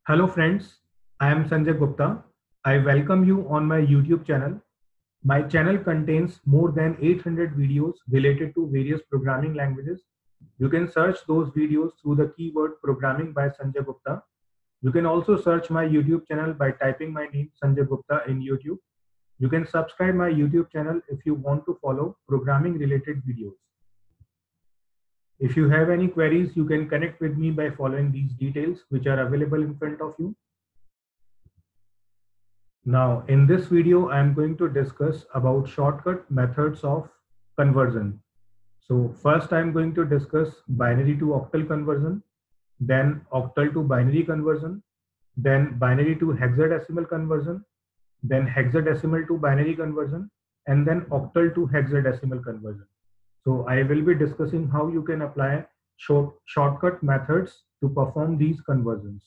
Hello friends, I am Sanjay Gupta. I welcome you on my YouTube channel. My channel contains more than 800 videos related to various programming languages. You can search those videos through the keyword programming by Sanjay Gupta. You can also search my YouTube channel by typing my name Sanjay Gupta in YouTube. You can subscribe my YouTube channel if you want to follow programming related videos. If you have any queries, you can connect with me by following these details which are available in front of you. Now, in this video, I am going to discuss about shortcut methods of conversion. So first, I am going to discuss binary to octal conversion, then octal to binary conversion, then binary to hexadecimal conversion, then hexadecimal to binary conversion, and then octal to hexadecimal conversion. So I will be discussing how you can apply shortcut methods to perform these conversions.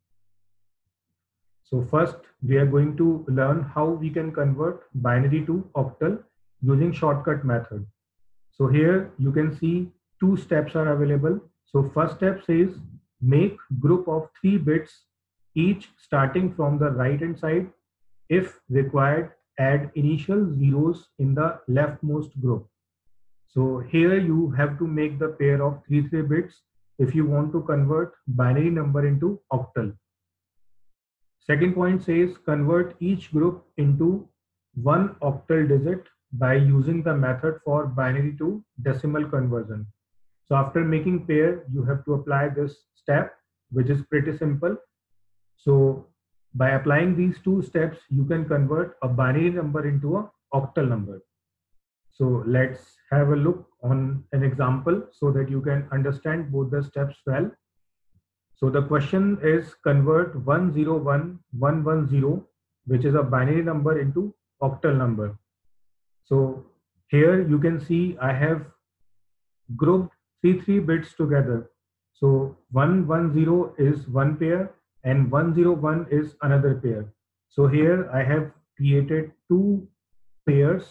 So first, we are going to learn how we can convert binary to octal using shortcut method. So here you can see two steps are available. So first step says make group of 3 bits each starting from the right hand side. If required, add initial zeros in the leftmost group. So here you have to make the pair of 3 bits if you want to convert binary number into octal. Second point says convert each group into one octal digit by using the method for binary to decimal conversion. So after making pair, you have to apply this step, which is pretty simple. So by applying these two steps, you can convert a binary number into an octal number. So let's have a look on an example so that you can understand both the steps well. So the question is convert 101110, which is a binary number, into octal number. So here you can see I have grouped 3 bits together. So 110 is one pair and 101 is another pair. So here I have created 2 pairs.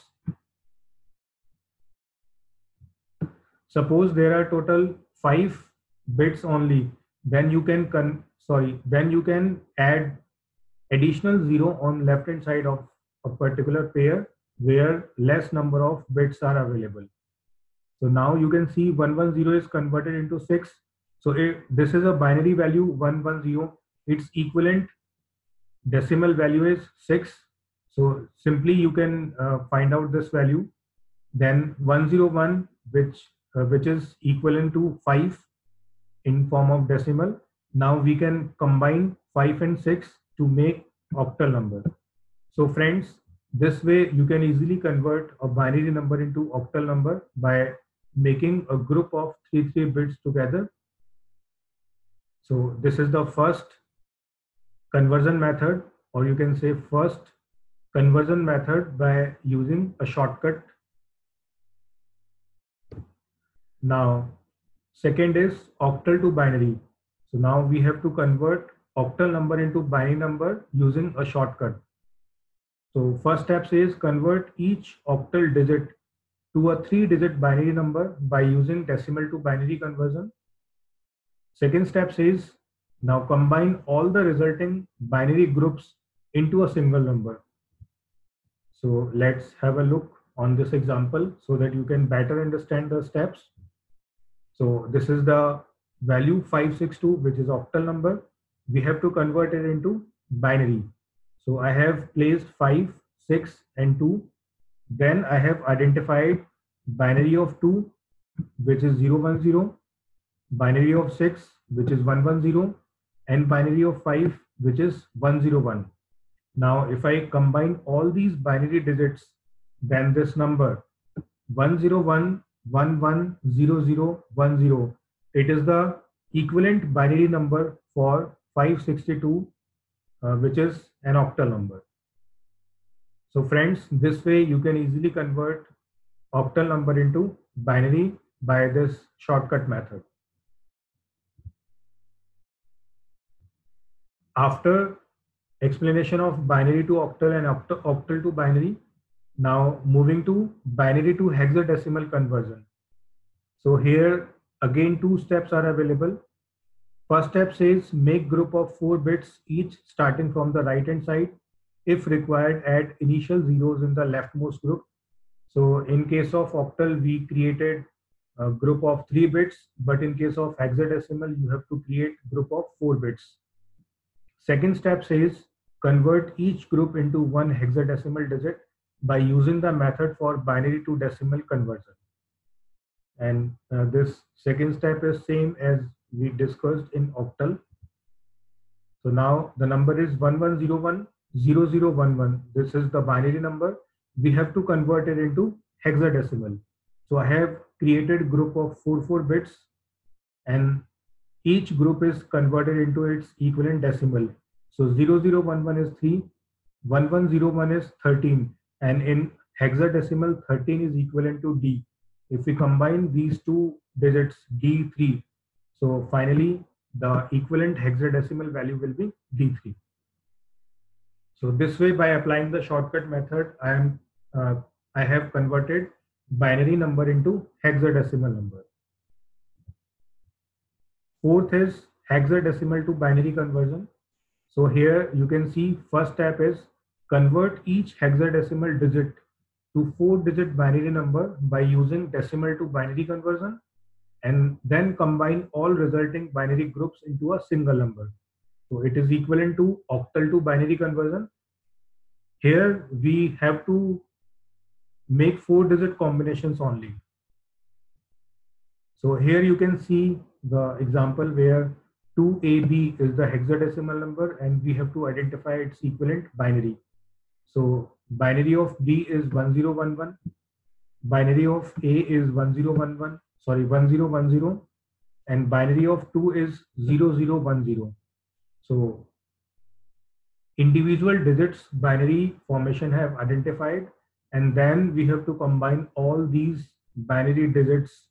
Suppose there are total 5 bits only, then you can add additional 0 on left hand side of a particular pair where less number of bits are available. So now you can see 110 is converted into 6. So this is a binary value 110. Its equivalent decimal value is 6. So simply you can find out this value. Then 101, which is equivalent to 5 in form of decimal. Now we can combine 5 and 6 to make octal number. So friends, this way you can easily convert a binary number into octal number by making a group of 3 bits together. So this is the first conversion method, or you can say first conversion method by using a shortcut. Now second is octal to binary. So now we have to convert octal number into binary number using a shortcut. So first step says convert each octal digit to a 3-digit binary number by using decimal to binary conversion. Second step says now combine all the resulting binary groups into a single number. So let's have a look on this example so that you can better understand the steps. So this is the value 562, which is octal number. We have to convert it into binary. So I have placed 5, 6 and 2. Then I have identified binary of 2, which is 010, binary of 6, which is 110, and binary of 5, which is 101. Now if I combine all these binary digits, then this number 101110010, it is the equivalent binary number for 562, which is an octal number. So friends, this way you can easily convert octal number into binary by this shortcut method. After explanation of binary to octal and octal to binary, now moving to binary to hexadecimal conversion. So here again 2 steps are available. First step says make group of 4 bits each starting from the right hand side. If required, add initial zeros in the leftmost group. So in case of octal, we created a group of 3 bits, but in case of hexadecimal, you have to create group of 4 bits. Second step says convert each group into one hexadecimal digit by using the method for binary to decimal conversion. And this second step is same as we discussed in octal. So now the number is 11010011. This is the binary number. We have to convert it into hexadecimal. So I have created group of 4 bits, and each group is converted into its equivalent decimal. So 0011 is 3, 1101 is 13, and in hexadecimal 13 is equivalent to D. If we combine these two digits D3, so finally the equivalent hexadecimal value will be D3. So this way, by applying the shortcut method, I have converted binary number into hexadecimal number. Fourth is hexadecimal to binary conversion. So here you can see first step is convert each hexadecimal digit to 4-digit binary number by using decimal to binary conversion, and then combine all resulting binary groups into a single number. So it is equivalent to octal to binary conversion. Here we have to make 4-digit combinations only. So here you can see the example where 2AB is the hexadecimal number and we have to identify its equivalent binary. So binary of B is 1011, binary of A is 1010, and binary of 2 is 0010. So individual digits binary formation have identified, and then we have to combine all these binary digits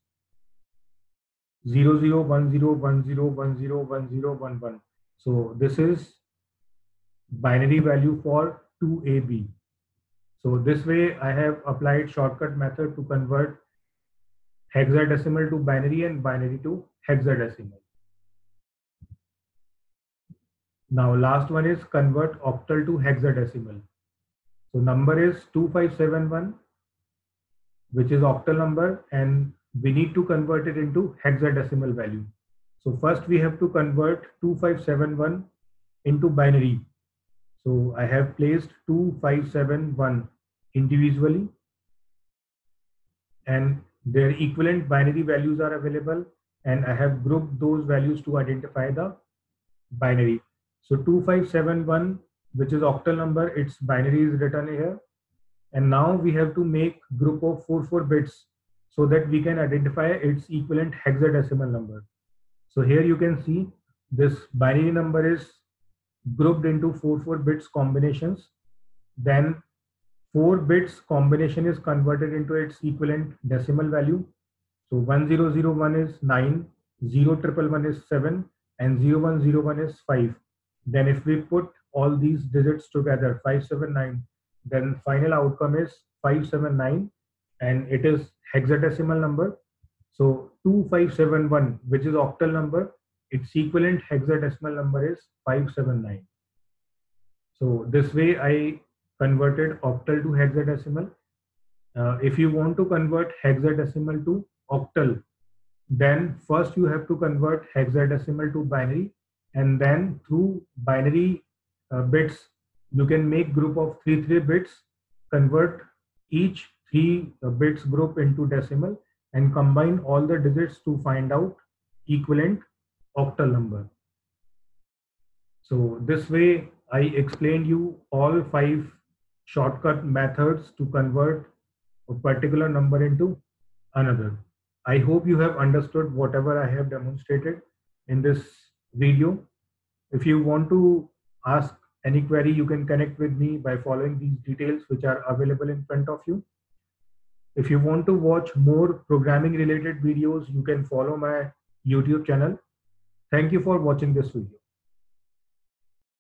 0010101011. So this is binary value for 2AB. So this way I have applied shortcut method to convert hexadecimal to binary and binary to hexadecimal. Now last one is convert octal to hexadecimal. So number is 2571, which is octal number, and we need to convert it into hexadecimal value. So first we have to convert 2571 into binary. So I have placed 2571 individually, and their equivalent binary values are available, and I have grouped those values to identify the binary. So 2571, which is octal number, its binary is written here. And now we have to make group of 4 bits so that we can identify its equivalent hexadecimal number. So here you can see this binary number is grouped into 4 bits combinations. Then 4 bits combination is converted into its equivalent decimal value. So 1001 is 9, 0111 is 7, and 0101 is 5. Then if we put all these digits together, 579, then final outcome is 579, and it is hexadecimal number. So 2571, which is octal number, its equivalent hexadecimal number is 579. So this way I converted octal to hexadecimal. If you want to convert hexadecimal to octal, then first you have to convert hexadecimal to binary, and then through binary bits you can make group of 3 bits, convert each 3 bits group into decimal, and combine all the digits to find out equivalent octal number. So this way I explained you all 5 shortcut methods to convert a particular number into another. I hope you have understood whatever I have demonstrated in this video. If you want to ask any query, you can connect with me by following these details which are available in front of you. If you want to watch more programming related videos, you can follow my YouTube channel. Thank you for watching this video.